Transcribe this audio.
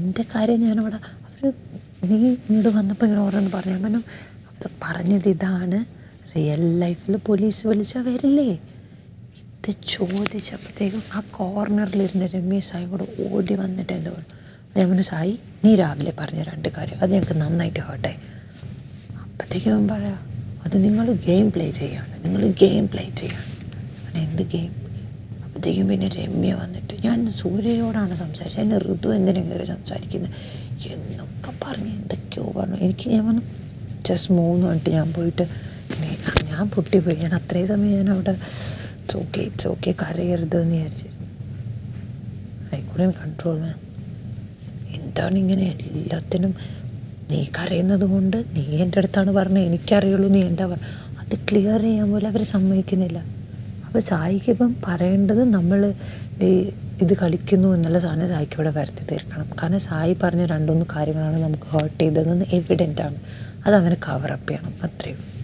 എൻ്റെ കാര്യം ഞാനവിടെ അവർ നീ ഇങ്ങോട്ട് വന്നപ്പോൾ ഇങ്ങനെ ഓരോന്ന് പറഞ്ഞു. ഞാൻ പറഞ്ഞു അവിടെ പറഞ്ഞത് ഇതാണ്, റിയൽ ലൈഫിൽ പോലീസ് വിളിച്ചാൽ വരില്ലേ. ഇത് ചോദിച്ചപ്പോഴത്തേക്കും ആ കോർണറിലിരുന്ന് രമ്യ സായി കൂടെ ഓടി വന്നിട്ട് എന്താ പറഞ്ഞു. ഞാൻ പറഞ്ഞു സായി നീ രാവിലെ പറഞ്ഞ 2 കാര്യം അത് ഞങ്ങൾക്ക് നന്നായിട്ട് ഹേർട്ടായി. അപ്പോഴത്തേക്കും അവൻ പറയാം അത് നിങ്ങൾ ഗെയിം പ്ലേ ചെയ്യാണ്, നിങ്ങൾ ഗെയിം പ്ലേ ചെയ്യാണ്. എന്ത് ഗെയിം? അപ്പോഴത്തേക്കും പിന്നെ രമ്യ വന്നിട്ട് ഞാൻ സൂര്യയോടാണ് സംസാരിച്ചത്, എന്നെ ഋതു എന്തിനാ കയറി സംസാരിക്കുന്നത് എന്നൊക്കെ പറഞ്ഞ് എന്തൊക്കെയോ പറഞ്ഞു. ഞാൻ പറഞ്ഞു ജസ്റ്റ് 3 മിനിറ്റ് ഞാൻ പോയിട്ട് ഞാൻ പൊട്ടിപ്പോയി. ഞാൻ അത്രയും സമയം ഞാൻ അവിടെ ഇറ്റ്സ് ഓക്കെ കരയരുതെന്ന് വിചാരിച്ചു. I couldn't control man. എന്താണ് ഇങ്ങനെ എല്ലാത്തിനും നീ കരയുന്നത് കൊണ്ട് നീ എൻ്റെ അടുത്താണ് പറഞ്ഞത്, എനിക്കറിയുള്ളൂ നീ എന്താ പറഞ്ഞത്, അത് ക്ലിയർ ചെയ്യാൻ പോലും അവർ സമ്മതിക്കുന്നില്ല. അപ്പോൾ സായിക്ക് ഇപ്പം പറയേണ്ടത് നമ്മൾ ഇത് കളിക്കുന്നു എന്നുള്ള സാധനം സായിക്ക് ഇവിടെ വരുത്തി തീർക്കണം. കാരണം സായി പറഞ്ഞ 2-3 കാര്യങ്ങളാണ് നമുക്ക് ഹേർട്ട് ചെയ്തതെന്ന് എവിഡൻ്റ് ആണ്. അത് അവനെ കവറപ്പ് ചെയ്യണം, അത്രയും.